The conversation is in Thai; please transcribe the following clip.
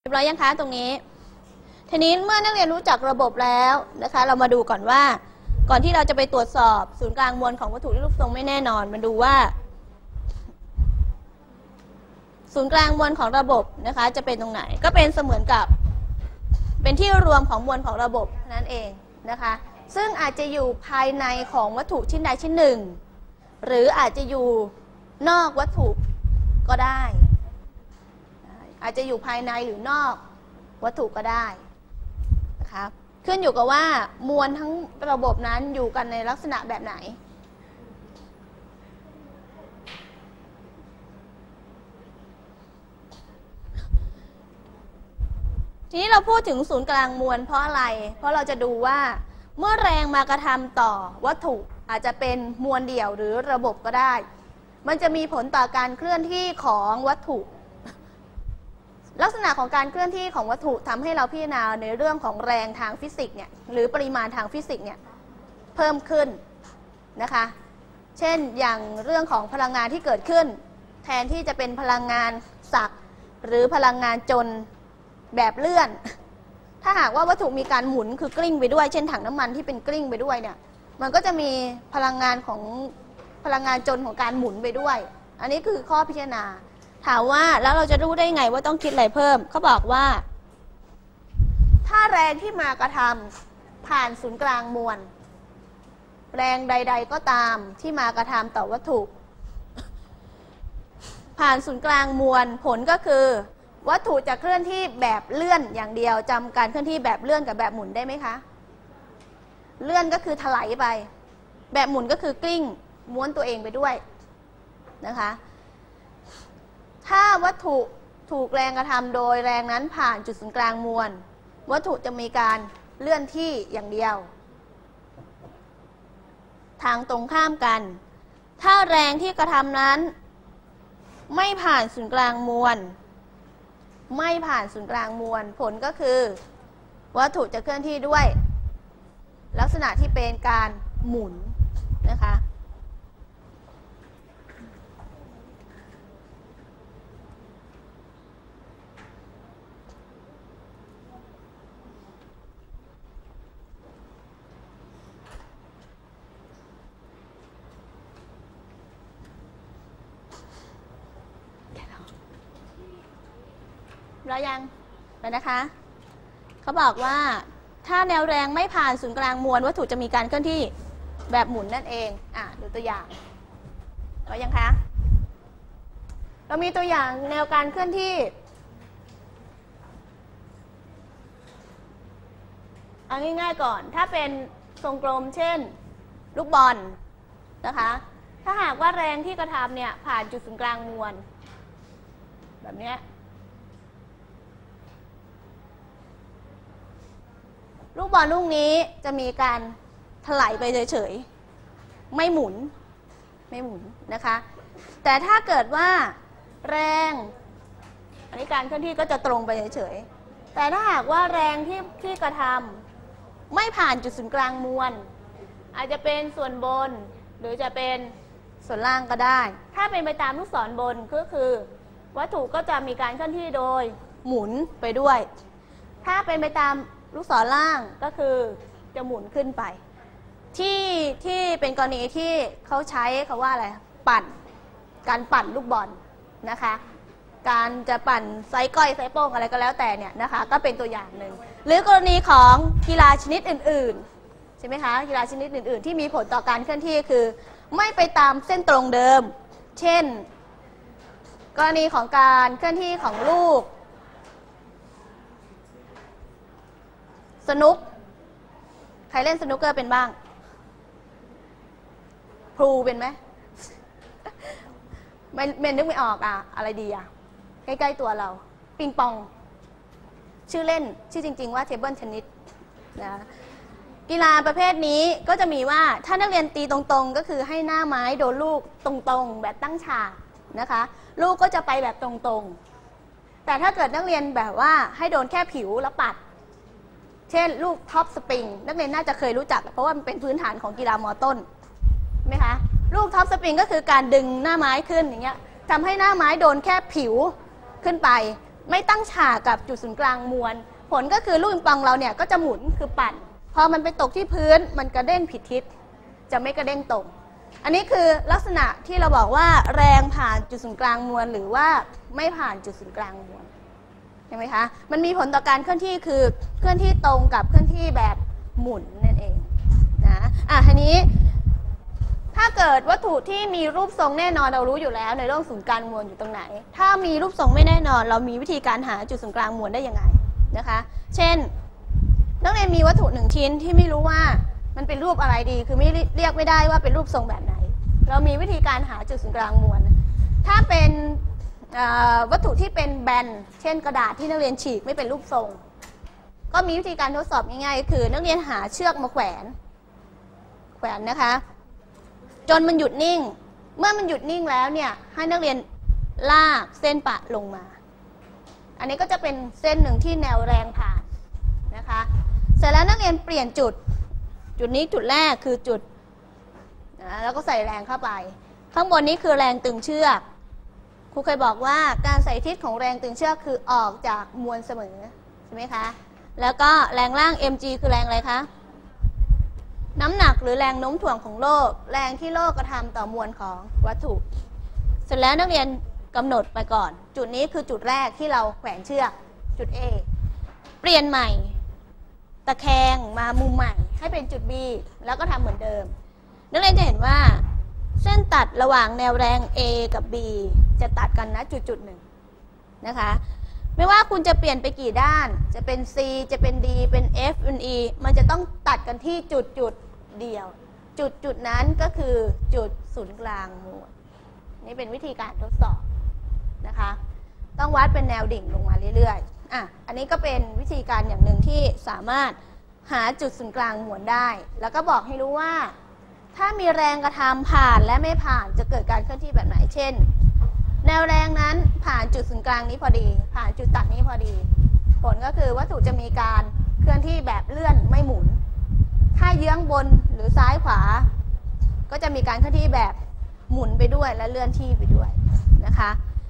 เรียบร้อยยังคะตรงนี้ทีนี้เมื่อนักเรียนรู้จักระบบแล้วนะคะเรามาดูก่อนว่าก่อนที่เราจะไปตรวจสอบศูนย์กลางมวลของวัตถุที่รูปทรงไม่แน่นอนมาดูว่าศูนย์กลางมวลของระบบนะคะจะเป็นตรงไหนก็เป็นเสมือนกับเป็นที่รวมของมวลของระบบนั่นเองนะคะซึ่งอาจจะอยู่ภายในของวัตถุชิ้นใดชิ้นหนึ่งหรืออาจจะอยู่นอกวัตถุก็ได้อาจจะอยู่ภายในหรือนอกวัตถุก็ได้นะคะขึ้นอยู่กับว่ามวลทั้งระบบนั้นอยู่กันในลักษณะแบบไหนทีนี้เราพูดถึงศูนย์กลางมวลเพราะอะไรเพราะเราจะดูว่าเมื่อแรงมากระทำต่อวัตถุอาจจะเป็นมวลเดี่ยวหรือระบบก็ได้มันจะมีผลต่อการเคลื่อนที่ของวัตถุลักษณะของการเคลื่อนที่ของวัตถุทำให้เราพิจารณาในเรื่องของแรงทางฟิสิกส์เนี่ยหรือปริมาณทางฟิสิกส์เนี่ยเพิ่มขึ้นนะคะเช่นอย่างเรื่องของพลังงานที่เกิดขึ้นแทนที่จะเป็นพลังงานศักหรือพลังงานจนแบบเลื่อนถ้าหากว่าวัตถุมีการหมุนคือกลิ้งไปด้วยเช่นถังน้ำมันที่เป็นกลิ้งไปด้วยเนี่ยมันก็จะมีพลังงานจนของการหมุนไปด้วยอันนี้คือข้อพิจารณาถามว่าแล้วเราจะรู้ได้ไงว่าต้องคิดอะไรเพิ่มเขาบอกว่าถ้าแรงที่มากระทำผ่านศูนย์กลางมวลแรงใดๆก็ตามที่มากระทำต่อวัตถุผ่านศูนย์กลางมวลผลก็คือวัตถุจะเคลื่อนที่แบบเลื่อนอย่างเดียวจำการเคลื่อนที่แบบเลื่อนกับแบบหมุนได้ไหมคะเลื่อนก็คือถลายไปแบบหมุนก็คือกลิ้งม้วนตัวเองไปด้วยนะคะถ้าวัตถุถูกแรงกระทำโดยแรงนั้นผ่านจุดศูนย์กลางมวลวัตถุจะมีการเลื่อนที่อย่างเดียวทางตรงข้ามกันถ้าแรงที่กระทำนั้นไม่ผ่านศูนย์กลางมวลผลก็คือวัตถุจะเคลื่อนที่ด้วยลักษณะที่เป็นการหมุนนะคะแล้วยังแล้วนะคะเขาบอกว่าถ้าแนวแรงไม่ผ่านศูนย์กลางมวลวัตถุจะมีการเคลื่อนที่แบบหมุนนั่นเองดูตัวอย่างแล้วยังคะเรามีตัวอย่างแนวการเคลื่อนที่เอาง่ายๆก่อนถ้าเป็นทรงกลมเช่นลูกบอลนะคะถ้าหากว่าแรงที่กระทำเนี่ยผ่านจุดศูนย์กลางมวลแบบนี้ลูกบอลลูกนี้จะมีการถลายไปเฉยๆไม่หมุนนะคะแต่ถ้าเกิดว่าแรงอันนี้การเคลื่อนที่ก็จะตรงไปเฉยๆแต่ถ้าหากว่าแรงที่กระทำไม่ผ่านจุดศูนย์กลางมวลอาจจะเป็นส่วนบนหรือจะเป็นส่วนล่างก็ได้ถ้าเป็นไปตามลูกศรบนก็คือวัตถุก็จะมีการเคลื่อนที่โดยหมุนไปด้วยถ้าเป็นไปตามลูกศรล่างก็คือจะหมุนขึ้นไปที่เป็นกรณีที่เขาใช้คำว่าอะไรการปั่นลูกบอลนะคะการจะปั่นไซส์ก้อยไซส์โป้งอะไรก็แล้วแต่เนี่ยนะคะก็เป็นตัวอย่างหนึ่งหรือกรณีของกีฬาชนิดอื่นๆใช่ไหมคะกีฬาชนิดอื่นๆที่มีผลต่อการเคลื่อนที่คือไม่ไปตามเส้นตรงเดิมเช่นกรณีของการเคลื่อนที่ของลูกสนุกใครเล่นสนุกเกอร์เป็นบ้างพลูเป็นไหมไม่นึกไม่ออกอะไรดีใกล้ๆตัวเราปิงปองชื่อเล่นชื่อจริงๆว่าเทเบิลเทนนิสนะกีฬาประเภทนี้ก็จะมีว่าถ้านักเรียนตีตรงๆก็คือให้หน้าไม้โดนลูกตรงๆแบบตั้งฉากนะคะลูกก็จะไปแบบตรงๆแต่ถ้าเกิดนักเรียนแบบว่าให้โดนแค่ผิวแล้วปัดเช่นลูกท็อปสปริงนักเรียนน่าจะเคยรู้จักเพราะว่ามันเป็นพื้นฐานของกีฬามอต้นใช่ไหมคะลูกท็อปสปริงก็คือการดึงหน้าไม้ขึ้นอย่างเงี้ยทำให้หน้าไม้โดนแค่ผิวขึ้นไปไม่ตั้งฉากกับจุดศูนย์กลางมวลผลก็คือลูกปิงปองเราเนี่ยก็จะหมุนคือปั่นพอมันไปตกที่พื้นมันกระเด้งผิดทิศจะไม่กระเด้งตรงอันนี้คือลักษณะที่เราบอกว่าแรงผ่านจุดศูนย์กลางมวลหรือว่าไม่ผ่านจุดศูนย์กลางมวลใช่ไหมคะมันมีผลต่อการเคลื่อนที่คือเคลื่อนที่ตรงกับเคลื่อนที่แบบหมุนนั่นเองนะทีนี้ถ้าเกิดวัตถุที่มีรูปทรงแน่นอนเรารู้อยู่แล้วในเรื่องศูนย์กลางมวลอยู่ตรงไหนถ้ามีรูปทรงไม่แน่นอนเรามีวิธีการหาจุดศูนย์กลางมวลได้ยังไงนะคะเช่นนักเรียนมีวัตถุหนึ่งชิ้นที่ไม่รู้ว่ามันเป็นรูปอะไรดีคือไม่เรียกไม่ได้ว่าเป็นรูปทรงแบบไหนเรามีวิธีการหาจุดศูนย์กลางมวลถ้าเป็นวัตถุที่เป็นแบนเช่นกระดาษที่นักเรียนฉีกไม่เป็นรูปทรงก็มีวิธีการทดสอบง่ายๆคือนักเรียนหาเชือกมาแขวนนะคะจนมันหยุดนิ่งเมื่อมันหยุดนิ่งแล้วเนี่ยให้นักเรียนลากเส้นปะลงมาอันนี้ก็จะเป็นเส้นหนึ่งที่แนวแรงผ่านนะคะเสร็จแล้วนักเรียนเปลี่ยนจุดนี้จุดแรกคือจุดแล้วก็ใส่แรงเข้าไปข้างบนนี้คือแรงตึงเชือกครูเคยบอกว่าการใส่ทิศของแรงตึงเชือกคือออกจากมวลเสมอใช่ไหมคะแล้วก็แรงล่าง mg คือแรงอะไรคะน้ำหนักหรือแรงโน้มถ่วงของโลกแรงที่โลกกระทำต่อมวลของวัตถุเสร็จแล้วนักเรียนกำหนดไปก่อนจุดนี้คือจุดแรกที่เราแขวนเชือกจุด A เปลี่ยนใหม่ตะแคงมามุมใหม่ให้เป็นจุด B แล้วก็ทำเหมือนเดิมนักเรียนจะเห็นว่าเส้นตัดระหว่างแนวแรง A กับ B จะตัดกันนะจุดหนึ่งนะคะไม่ว่าคุณจะเปลี่ยนไปกี่ด้านจะเป็น C จะเป็น D เป็น F เป็น E มันจะต้องตัดกันที่จุดเดียวจุดนั้นก็คือจุดศูนย์กลางมวลนี่เป็นวิธีการทดสอบนะคะต้องวัดเป็นแนวดิ่งลงมาเรื่อยๆอันนี้ก็เป็นวิธีการอย่างหนึ่งที่สามารถหาจุดศูนย์กลางมวลได้แล้วก็บอกให้รู้ว่าถ้ามีแรงกระทำผ่านและไม่ผ่านจะเกิดการเคลื่อนที่แบบไหนเช่นแนวแรงนั้นผ่านจุดศูนย์กลางนี้พอดีผ่านจุดตัดนี้พอดีผลก็คือวัตถุจะมีการเคลื่อนที่แบบเลื่อนไม่หมุนถ้าเยื้องบนหรือซ้ายขวาก็จะมีการเคลื่อนที่แบบหมุนไปด้วยและเลื่อนที่ไปด้วยนะคะ